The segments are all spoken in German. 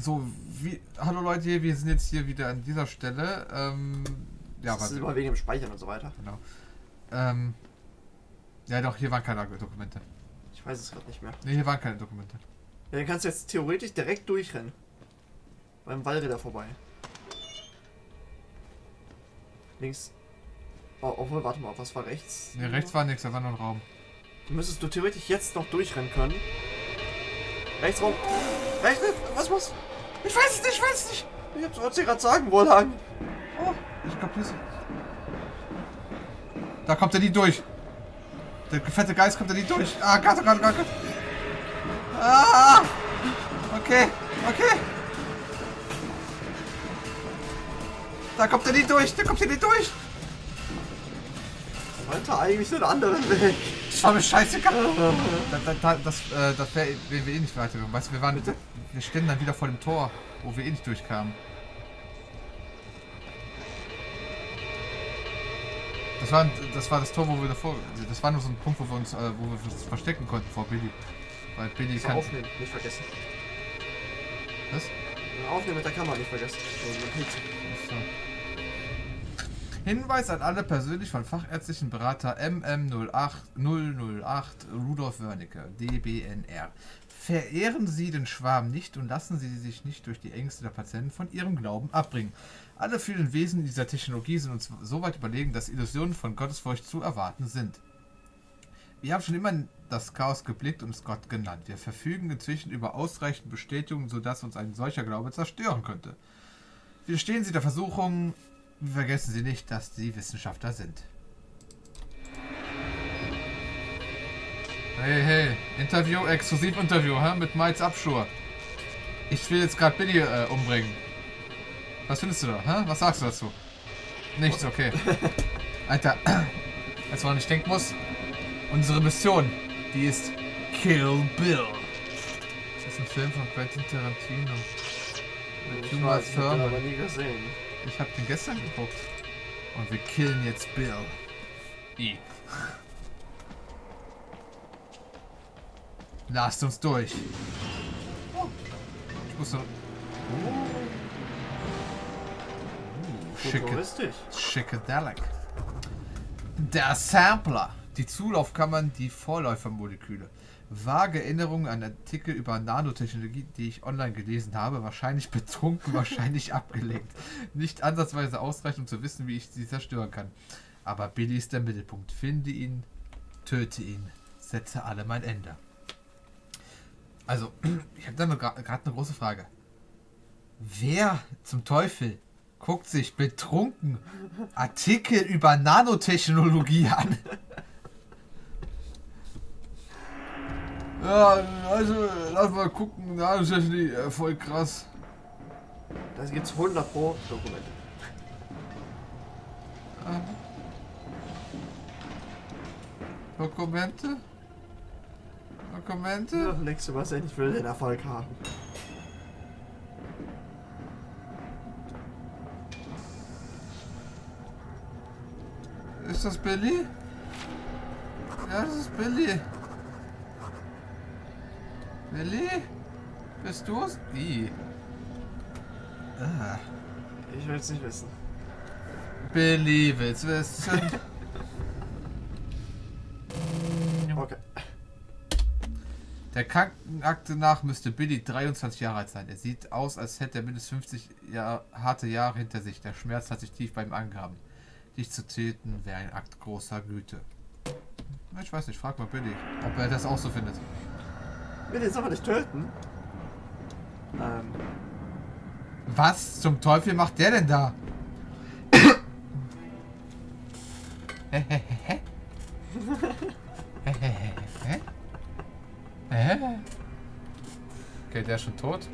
So, hallo Leute, wir sind jetzt hier wieder an dieser Stelle. Ja, das ist immer wegen dem Speichern und so weiter. Genau. Ja doch, hier waren keine Dokumente. Ich weiß es gerade nicht mehr. Ne, hier waren keine Dokumente. Ja, dann kannst du jetzt theoretisch direkt durchrennen. Beim Wallräder vorbei. Links. Oh, obwohl, warte mal, was war rechts? Ne, rechts war nichts, da war nur ein Raum. Du müsstest du theoretisch jetzt noch durchrennen können. Rechts rum. Rechts, was? Ich weiß es nicht, Ich hab's dir gerade sagen wollen. Oh, ich glaube hier ist... Da kommt er nie durch. Der fette Geist kommt er nie durch. Ah, Gott. Ah! Okay. Da kommt er nie durch. Ich wollte eigentlich einen anderen Weg. Das war mir scheißegal. Das wären wir eh nicht weitergekommen. Weißt du, wir stehen dann wieder vor dem Tor, wo wir eh nicht durchkamen. Das war das Tor, wo wir davor... Das war nur so ein Punkt, wo wir uns verstecken konnten vor Billy. Weil Billy kann... Aufnehmen, nicht vergessen. Was? Aufnehmen mit der Kamera nicht vergessen. So. Hinweis an alle persönlich von fachärztlichen Berater MM008 Rudolf Wörnicke, DBNR. Verehren Sie den Schwarm nicht und lassen Sie sich nicht durch die Ängste der Patienten von ihrem Glauben abbringen. Alle fühlenden Wesen dieser Technologie sind uns so weit überlegen, dass Illusionen von Gottesfurcht zu erwarten sind. Wir haben schon immer das Chaos geblickt und es Gott genannt. Wir verfügen inzwischen über ausreichend Bestätigungen, sodass uns ein solcher Glaube zerstören könnte. Widerstehen Sie der Versuchung, vergessen Sie nicht, dass Sie Wissenschaftler sind. Hey, Exklusiv-Interview, mit Miles Abschur. Ich will jetzt gerade Billy umbringen. Was findest du da? Was sagst du dazu? Nichts, okay. Alter, als woran ich denken muss, unsere Mission, die ist Kill Bill. Das ist ein Film von Quentin Tarantino. Ich weiß, ich hab den aber nie gesehen. Ich hab den gestern geguckt. Und wir killen jetzt Bill. Lasst uns durch. Ich muss noch... Schickadelic. Der Sampler. Die Zulaufkammern, die Vorläufermoleküle. Vage Erinnerungen an Artikel über Nanotechnologie, die ich online gelesen habe. Wahrscheinlich betrunken, wahrscheinlich abgelenkt. Nicht ansatzweise ausreichend, um zu wissen, wie ich sie zerstören kann. Aber Billy ist der Mittelpunkt. Finde ihn, töte ihn, setze allem ein Ende. Also, ich habe da gerade eine große Frage. Wer zum Teufel guckt sich betrunken Artikel über Nanotechnologie an? Ja, also, lass mal gucken, Nanotechnologie, voll krass. Da gibt's 100 pro Dokumente. Dokumente? Ja, nächste was ich will den Erfolg haben. Ist das Billy? Ja, das ist Billy. Billy? Bist du's? Wie? Ich will's nicht wissen. Billy will's wissen. Okay. Der Krankenakte nach müsste Billy 23 Jahre alt sein. Er sieht aus, als hätte er mindestens 50 harte Jahre hinter sich. Der Schmerz hat sich tief bei ihm angegraben. Dich zu töten wäre ein Akt großer Güte. Ich weiß nicht, frag mal Billy, ob er das auch so findet. Billy soll man nicht töten? Was zum Teufel macht der denn da? Okay, der ist schon tot.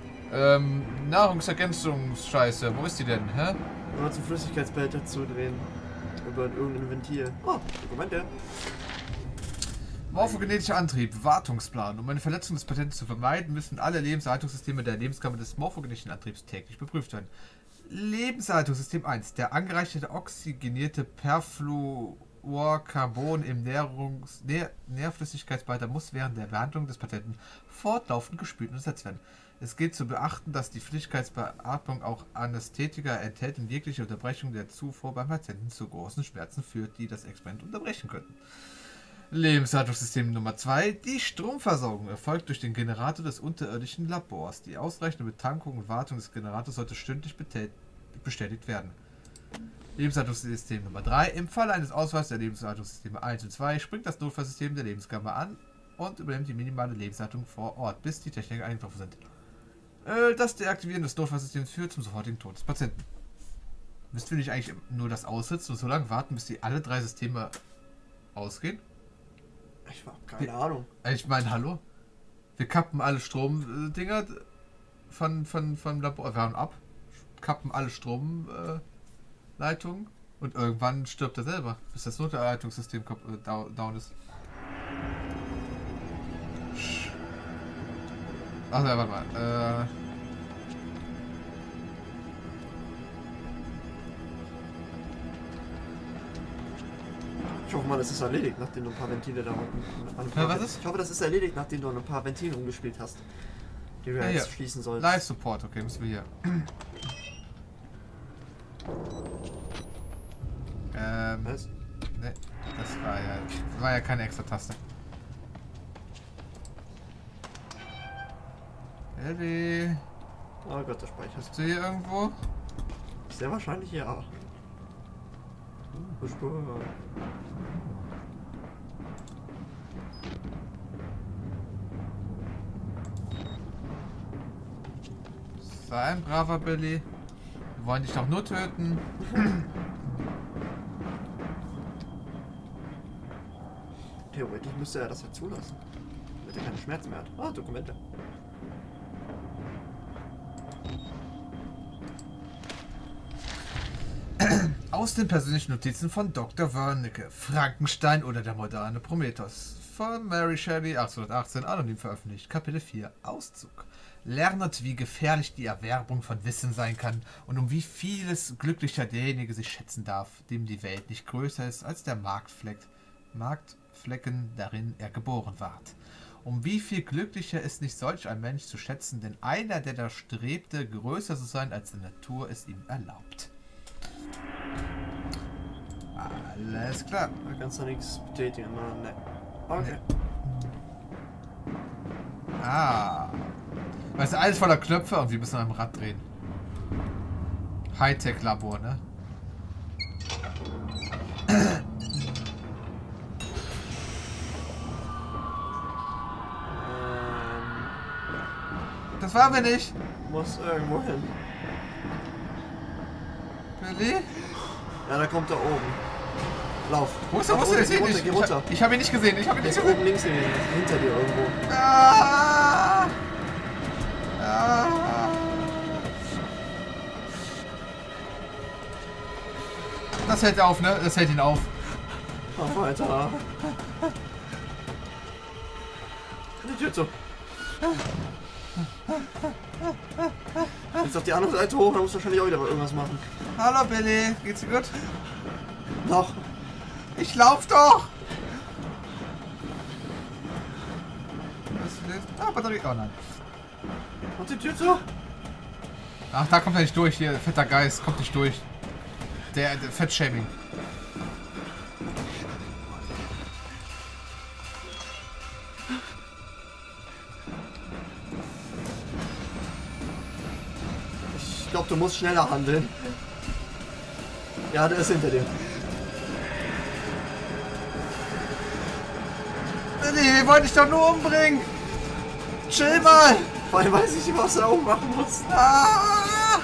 Nahrungsergänzungsscheiße, wo ist die denn? Nur zum Flüssigkeitsbehälter zudrehen. Über irgendein Ventil. Oh, Dokumente. Morphogenetischer Antrieb, Wartungsplan. Um eine Verletzung des Patenten zu vermeiden, müssen alle Lebenserhaltungssysteme der Lebenskammer des morphogenetischen Antriebs täglich beprüft werden. Lebenserhaltungssystem 1. Der angereicherte oxygenierte Fluorcarbon im Nährflüssigkeitsbehälter muss während der Behandlung des Patienten fortlaufend gespült und ersetzt werden. Es gilt zu beachten, dass die Flüssigkeitsbeatmung auch Anästhetika enthält und jegliche Unterbrechung der Zufuhr beim Patienten zu großen Schmerzen führt, die das Experiment unterbrechen könnten. Lebenshaltungssystem Nummer 2. Die Stromversorgung erfolgt durch den Generator des unterirdischen Labors. Die ausreichende Betankung und Wartung des Generators sollte stündlich bestätigt werden. Lebenshaltungssystem Nummer 3. Im Falle eines Ausfalls der Lebenshaltungssysteme 1 und 2 springt das Notfallsystem der Lebenskammer an und übernimmt die minimale Lebenshaltung vor Ort, bis die Techniker eingetroffen sind. Das Deaktivieren des Notfallsystems führt zum sofortigen Tod des Patienten. Müssten wir nicht eigentlich nur das aussitzen und so lange warten, bis die alle 3 Systeme ausgehen? Ich habe keine Ahnung. Ich meine, hallo? Wir kappen alle Stromdinger von Labor, wir hauen ab, kappen alle Stromleitungen und irgendwann stirbt er selber, bis das Notleitungssystem down ist. Ach ja, warte mal. Ich hoffe mal, das ist erledigt, nachdem du ein paar Ventile da unten... Was ist? Ich hoffe, das ist erledigt, nachdem du ein paar Ventile umgespielt hast. Die du jetzt schließen sollst. Live Support, okay, müssen wir hier. Was? Ne, das war ja keine extra Taste. Ellie. Oh Gott, der Speicher. Bist du hier irgendwo? Sehr wahrscheinlich ja. Sei ein braver Billy. Wir wollen dich doch nur töten. Theoretisch müsste er das ja zulassen. Damit er keine Schmerzen mehr hat. Ah, Dokumente. Aus den persönlichen Notizen von Dr. Wernicke. Frankenstein oder der moderne Prometheus. Von Mary Shelley, 1818, anonym veröffentlicht. Kapitel 4. Auszug. Lernet, wie gefährlich die Erwerbung von Wissen sein kann und um wie vieles glücklicher derjenige sich schätzen darf, dem die Welt nicht größer ist als der Marktflecken, darin er geboren ward. Um wie viel glücklicher ist nicht solch ein Mensch zu schätzen, denn einer, der da strebte, größer zu sein als die Natur es ihm erlaubt. Alles klar. Da kannst du nichts betätigen, ne? Okay. Ah. Weißt du, alles voller Knöpfe und wir müssen am Rad drehen. Hightech-Labor, ne? Das waren wir nicht. Muss irgendwo hin. Billy? Ja, da kommt er oben. Lauf. Wo ist er? Wo ist er? Geh runter. Ich habe ihn nicht gesehen. Ich habe ihn nicht gesehen. Oben links hinter dir irgendwo. Ah! Ah! Das hält auf, ne? Das hält ihn auf. Mach weiter. Die Tür zu. Jetzt auf die andere Seite hoch, da musst du wahrscheinlich auch wieder irgendwas machen. Hallo Billy, geht's dir gut? Noch. Ich lauf doch! Was ist das? Ah, Batterie. Oh nein. Und die Tür zu? Ach, da kommt er nicht durch. Hier, fetter Geist, kommt nicht durch. Der Fettshaming. Ich glaube, du musst schneller handeln. Ja, der ist hinter dir. Billy, wir wollten dich doch nur umbringen. Chill mal. Vor allem weiß ich nicht, was er auch machen muss. Ah!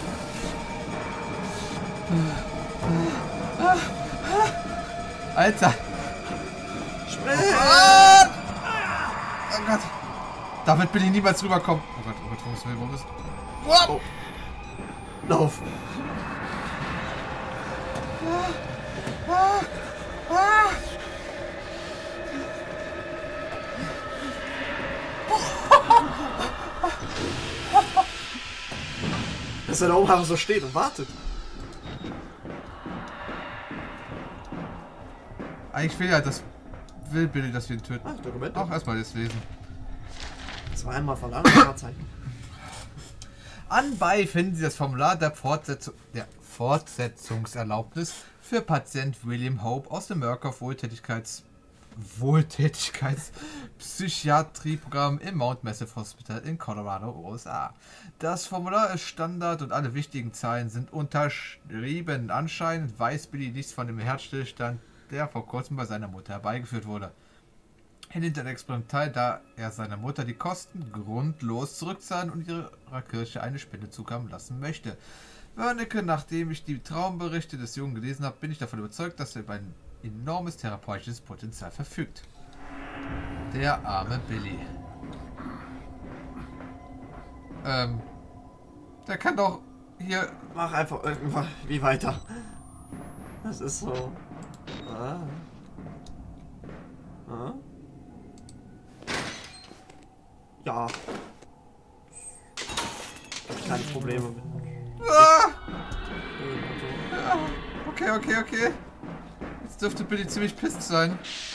Alter. Spring! Ah! Oh Gott. Damit bin ich niemals rüberkommen. Oh Gott, wo ist Oh. Lauf. Dass er da oben einfach so steht und wartet. Eigentlich will ja das... Will Billy, dass wir ihn töten. Ah, Dokument. Auch erstmal das lesen. Das war einmal verlangt, Wahrzeichen. Anbei finden Sie das Formular der Fortsetzungserlaubnis für Patient William Hope aus dem Murkoff Wohltätigkeitspsychiatrieprogramm im Mount Massive Hospital in Colorado, USA. Das Formular ist Standard und alle wichtigen Zeilen sind unterschrieben. Anscheinend weiß Billy nichts von dem Herzstillstand, der vor kurzem bei seiner Mutter herbeigeführt wurde. Er nimmt ein Experimental, da er seiner Mutter die Kosten grundlos zurückzahlen und ihrer Kirche eine Spende zukommen lassen möchte. Wernicke, nachdem ich die Traumberichte des Jungen gelesen habe, bin ich davon überzeugt, dass er über ein enormes therapeutisches Potenzial verfügt. Der arme Billy. Der kann doch hier... Mach einfach irgendwann wie weiter. Das ist so... Ja. Hab ich keine Probleme mit. Ja, okay. Jetzt dürfte Billy ziemlich pisst sein.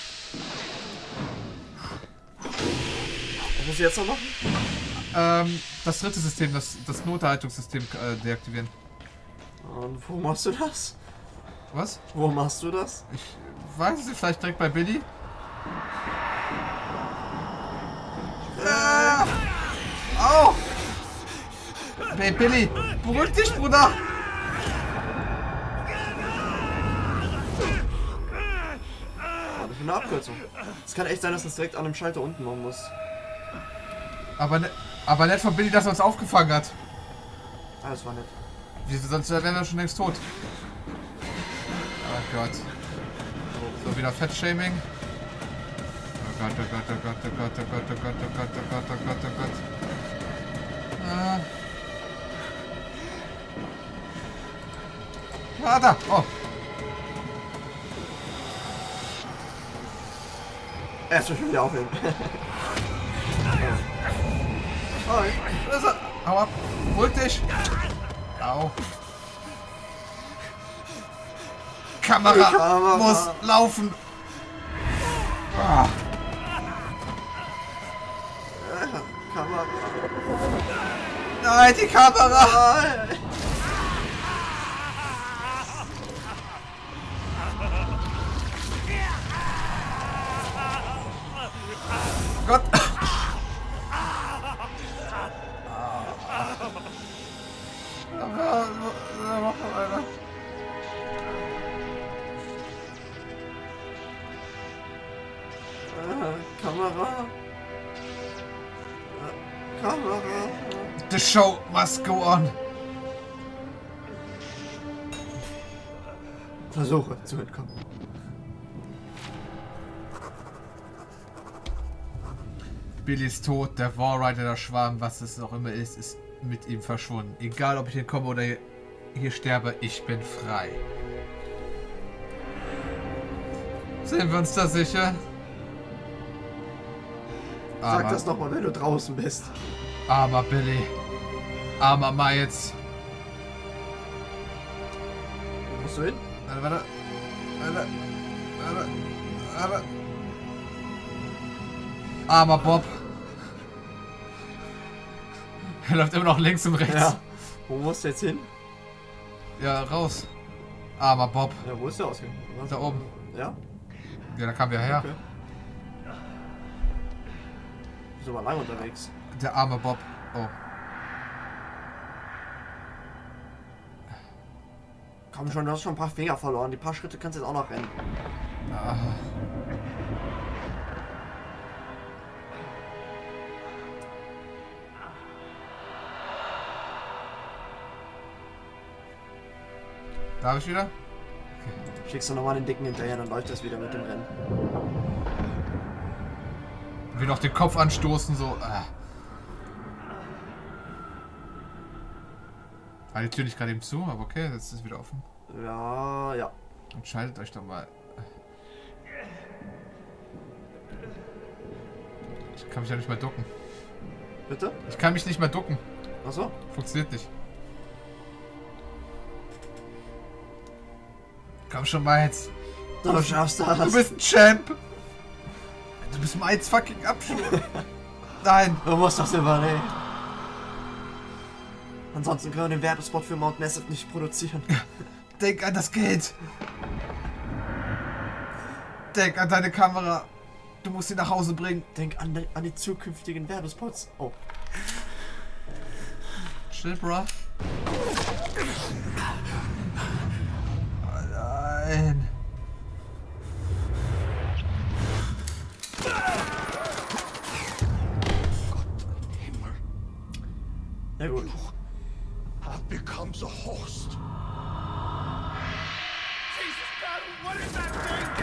Was muss ich jetzt noch machen? Das dritte System, das Noterhaltungssystem deaktivieren. Und wo machst du das? Was? Wo machst du das? Ich weiß nicht, vielleicht direkt bei Billy? Au! Hey Billy, beruhig dich, Bruder! Das ist eine Abkürzung. Es kann echt sein, dass das direkt an dem Schalter unten machen muss. Aber nett von Billy, dass er uns aufgefangen hat. Ah, das war nett. Sonst wären wir schon längst tot. Oh Gott. So, wieder Fettshaming. Oh Gott. Da! Oh! Er ist schon wieder aufhören. Hi. Da ist er. Hau ab. Holt dich. Au. Kamera muss laufen. Ah. Kamera. Nein, die Kamera. Gott. Kamera. The show must go on. Versuche zu entkommen. Billy ist tot, der Warrider, der Schwarm, was es auch immer ist mit ihm verschwunden. Egal, ob ich hier komme oder hier sterbe, ich bin frei. Sind wir uns da sicher? Sag das nochmal, wenn du draußen bist. Armer Billy. Armer Miles. Wo musst du hin? Warte. Armer Bob. Er läuft immer noch links und rechts. Ja. Wo musst du jetzt hin? Ja, raus. Armer Bob. Ja, wo ist der Ausgang? Da oben. Ja? Ja, da kam wir her. Okay. Bist aber lang unterwegs. Der arme Bob. Oh. Komm schon, du hast schon ein paar Finger verloren. Die paar Schritte kannst du jetzt auch noch rennen. Ah. Darf ich wieder? Okay. Schickst du nochmal den Dicken hinterher, dann läuft das wieder mit dem Rennen. Wie noch den Kopf anstoßen, so. War die Tür nicht gerade eben zu, aber okay, jetzt ist es wieder offen. Ja. Entscheidet euch doch mal. Ich kann mich ja nicht mehr ducken. Bitte? Ich kann mich nicht mehr ducken. Achso? Funktioniert nicht. Komm schon mal jetzt. Du schaffst das. Du bist ein Champ. Du bist mein fucking Abschuh. Nein. Du musst das überleben. Ansonsten können wir den Werbespot für Mount Massive nicht produzieren. Denk an das Geld. Denk an deine Kamera. Du musst sie nach Hause bringen. Denk an die zukünftigen Werbespots. Oh. Chill, bro. Oh nein. Ja gut. What becomes a host? Jesus God, what is that thing?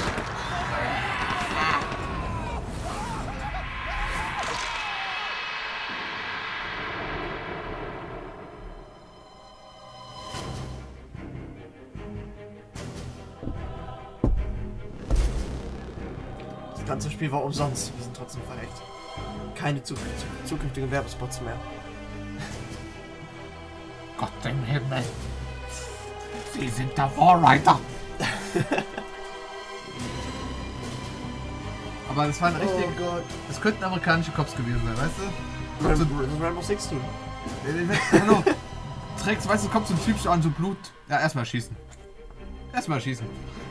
Das ganze Spiel war umsonst. Wir sind trotzdem verreckt. Keine zukünftigen Werbespots mehr. Gott im Himmel. Sie sind der Warrider. Aber das war ein richtig. Oh Gott. Das könnten amerikanische Cops gewesen sein, weißt du? Rainbow 16. Hallo. Trägst, weißt du, kommt so ein Typ so an, so Blut. Ja, erstmal schießen. Erstmal schießen.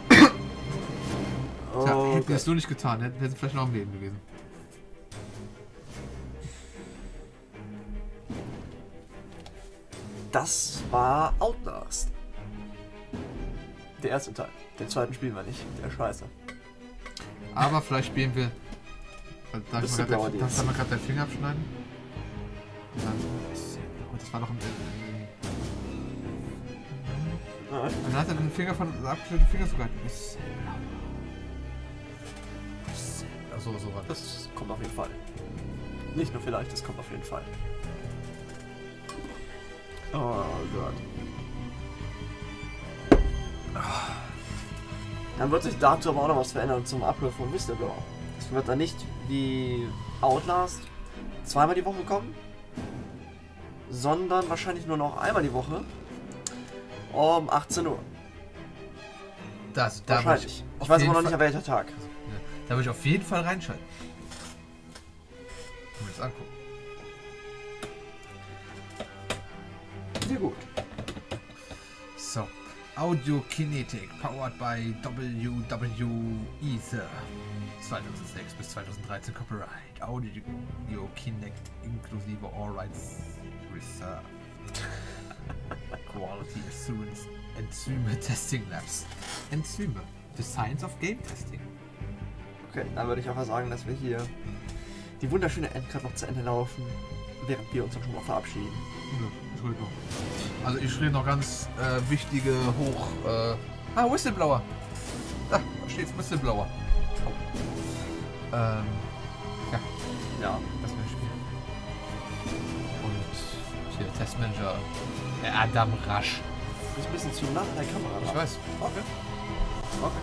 Tja, Oh hätten wir es Gott. so nicht getan, hätten wir vielleicht noch am Leben gewesen. Das war Outlast. Der erste Teil. Den zweiten spielen wir nicht. Der ist scheiße. Aber vielleicht spielen wir. Darf ich Whistleblower mal DLC. gerade deinen Finger abschneiden? Und dann. Oh, das war doch ein. Dann hat er den Finger von. Abgeschnittenen Finger sogar. Achso, so war das. Das kommt auf jeden Fall. Nicht nur vielleicht, das kommt auf jeden Fall. Oh Gott. Dann wird sich dazu aber auch noch was verändern zum Ablauf von Whistleblower. Es wird dann nicht wie Outlast zweimal die Woche kommen, sondern wahrscheinlich nur noch einmal die Woche um 18 Uhr. Da Wahrscheinlich. Ich weiß aber noch nicht, an welcher Tag. Da würde ich auf jeden Fall reinschalten. Mir das angucken. Sehr gut. So. Audio Kinetic, powered by WW Ether. 2006 bis 2013 Copyright. Audio Kinect inklusive All Rights Reserved. Quality Assurance Enzyme Testing Labs. Enzyme. The Science of Game Testing. Okay, dann würde ich auch mal sagen, dass wir hier die wunderschöne Endcard noch zu Ende laufen, während wir uns auch schon mal verabschieden. Ja, ist ruhig noch. Also ich schreibe noch ganz wichtige Whistleblower. Da steht Whistleblower. Ja, Ja. das will ich spielen. Und hier Testmanager Adam Rasch. Du bist ein bisschen zu nah an der Kamera. Ich weiß. Okay. Okay.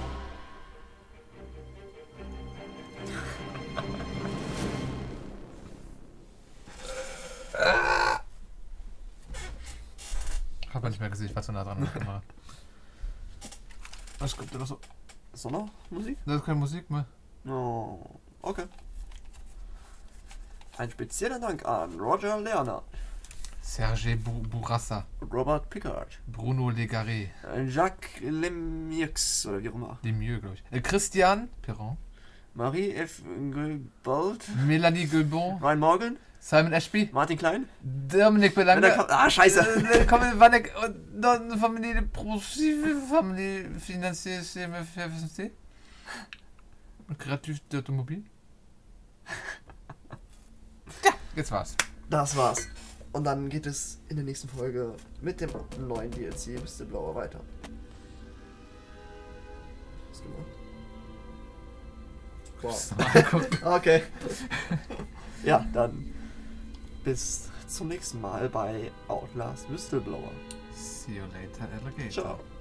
Hab man nicht mehr gesehen, ich war zu nah dran an der Kamera. Was kommt denn noch so? Ist da noch Musik? Das ist keine Musik mehr. Oh, okay. Ein spezieller Dank an Roger Lerner, Serge Bourassa, Robert Pickard, Bruno Legaré, Jacques Lemieux oder wie auch immer, Lemieux, glaube ich. Christian Perron, Marie F. Gold, Melanie Guilbon, Ryan Morgan, Simon Ashby, Martin Klein. Dominic Belanger. Ah, scheiße! Vanek und Familie Progressive, Familie Financier CMFFC. Kreativ d'Automobil. Ja, jetzt war's. Das war's. Und dann geht es in der nächsten Folge mit dem neuen DLC Whistleblower weiter. Was gemacht? Wow. Okay. Ja, dann bis zum nächsten Mal bei Outlast Whistleblower. See you later, Alligator. Ciao.